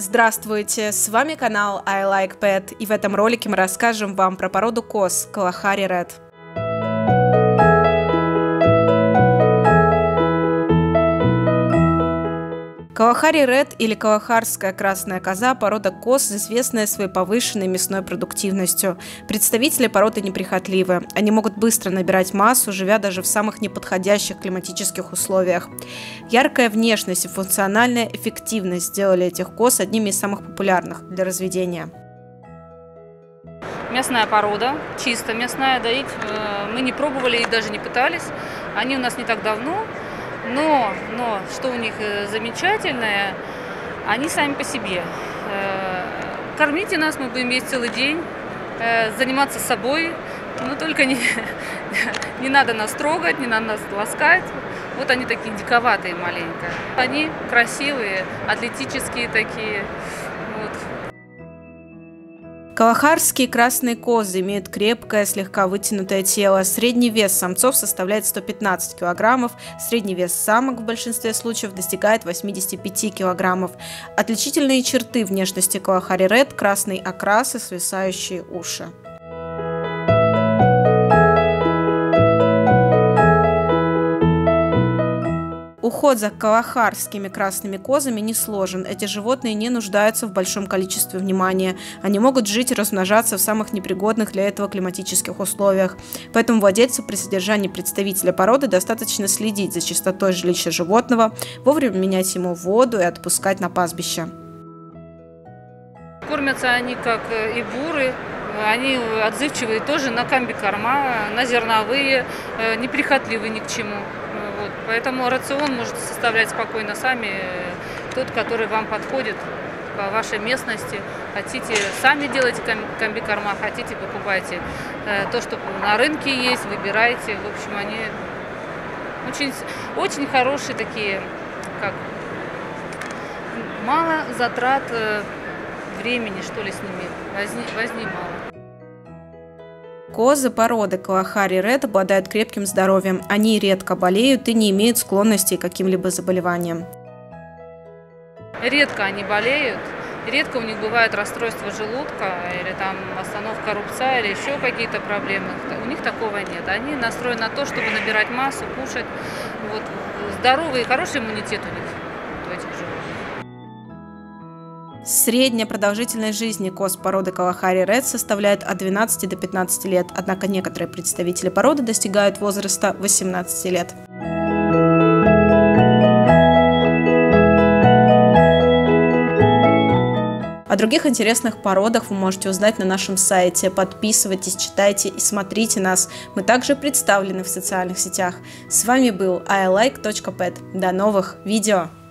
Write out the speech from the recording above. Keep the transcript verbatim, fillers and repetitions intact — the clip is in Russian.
Здравствуйте, с вами канал I Like Pet, и в этом ролике мы расскажем вам про породу коз Kalahari Red. Kalahari Red или калахарская красная коза – порода коз, известная своей повышенной мясной продуктивностью. Представители породы неприхотливы. Они могут быстро набирать массу, живя даже в самых неподходящих климатических условиях. Яркая внешность и функциональная эффективность сделали этих коз одними из самых популярных для разведения. Мясная порода, чисто мясная, доить мы не пробовали и даже не пытались. Они у нас не так давно. Но, но что у них замечательное, они сами по себе. Кормите нас, мы будем есть целый день, заниматься собой, но только не, не надо нас трогать, не надо нас ласкать. Вот они такие диковатые маленько. Они красивые, атлетические такие. Вот. Калахарские красные козы имеют крепкое, слегка вытянутое тело. Средний вес самцов составляет сто пятнадцать килограммов, средний вес самок в большинстве случаев достигает восьмидесяти пяти килограммов. Отличительные черты внешности Kalahari Red – красный окрас и свисающие уши. Уход за калахарскими красными козами не сложен. Эти животные не нуждаются в большом количестве внимания. Они могут жить и размножаться в самых непригодных для этого климатических условиях. Поэтому владельцу при содержании представителя породы достаточно следить за чистотой жилища животного, вовремя менять ему воду и отпускать на пастбище. Кормятся они как и буры. Они отзывчивые тоже на комбикорма, на зерновые, неприхотливые ни к чему. Вот. Поэтому рацион можете составлять спокойно сами, тот, который вам подходит по вашей местности. Хотите, сами делайте комбикорма, хотите, покупайте то, что на рынке есть, выбирайте. В общем, они очень, очень хорошие такие, как мало затрат времени, что ли, с ними, возни, возни мало. Козы породы Kalahari Red обладают крепким здоровьем. Они редко болеют и не имеют склонности к каким-либо заболеваниям. Редко они болеют, редко у них бывает расстройство желудка или там остановка рубца или еще какие-то проблемы. У них такого нет. Они настроены на то, чтобы набирать массу, кушать. Вот. Здоровый и хороший иммунитет у них, у этих животных. Средняя продолжительность жизни коз породы Kalahari Red составляет от двенадцати до пятнадцати лет, однако некоторые представители породы достигают возраста восемнадцати лет. О других интересных породах вы можете узнать на нашем сайте. Подписывайтесь, читайте и смотрите нас. Мы также представлены в социальных сетях. С вами был I like точка pet. До новых видео!